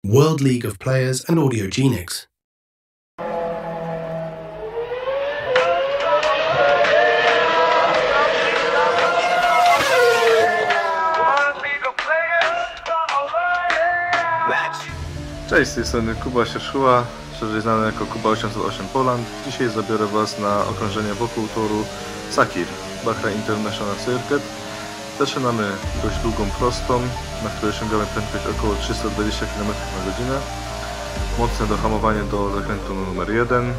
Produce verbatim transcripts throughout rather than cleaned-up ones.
World League of Players and Audiogenics. Cześć, z tej strony Kuba Sierszuła, szerzej znany jako Kuba osiemset osiem Poland. Dzisiaj zabiorę Was na okrążenie wokół toru Sakir, Bahrain International Circuit. Zaczynamy dość długą prostą, na której osiągamy prędkość około trzysta dwadzieścia kilometrów na godzinę. Mocne dohamowanie do zakrętu numer jeden.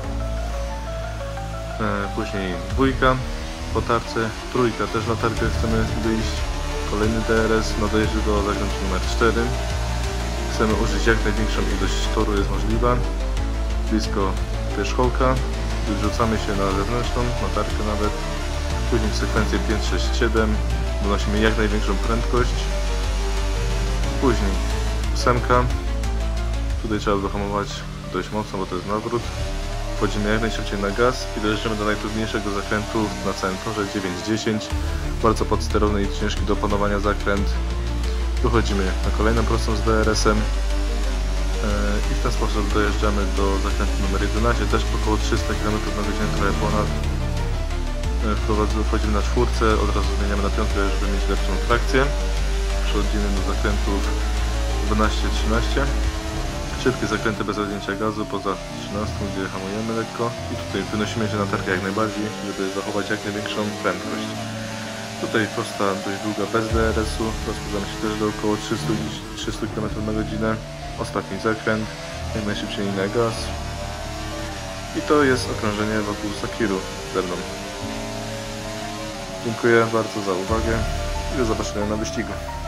Później dwójka po tarce, trójka też na tarkę chcemy wyjść. Kolejny D R S na dojeździe do zakrętu numer cztery. Chcemy użyć jak największą ilość toru jest możliwa, blisko wierzchołka, wyrzucamy się na zewnętrzną, na tarkę nawet, później w sekwencję pięć, sześć, siedem donosimy jak największą prędkość, później ósemka, tutaj trzeba dohamować dość mocno, bo to jest nawrót, wchodzimy jak najszybciej na gaz i dojeżdżamy do najtrudniejszego zakrętu na całym torze, dziewięć, dziesięć, bardzo podsterowny i ciężki do opanowania zakręt. Wychodzimy na kolejną prostą z D R S-em i w ten sposób dojeżdżamy do zakrętu numer jedenaście, też około trzysta kilometrów na godzinę, trochę ponad. Wchodzimy na czwórce, od razu zmieniamy na piątkę, żeby mieć lepszą trakcję. Przechodzimy do zakrętów dwanaście, trzynaście. Szybkie zakręty bez odjęcia gazu, poza trzynastką, gdzie hamujemy lekko. I tutaj wynosimy się na tarkę jak najbardziej, żeby zachować jak największą prędkość. Tutaj prosta dość długa bez D R S-u, rozpędzamy się też do około trzysta kilometrów na godzinę. Ostatni zakręt, jak najszybciej na gaz. I to jest okrążenie wokół Sakiru ze mną. Dziękuję bardzo za uwagę i do zobaczenia na wyścigu.